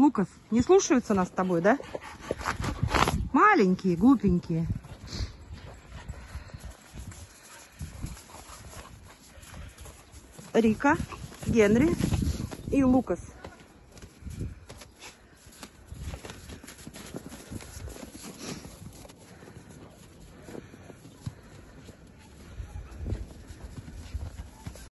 Лукас, не слушаются нас с тобой, да? Маленькие, глупенькие. Рика, Генри и Лукас.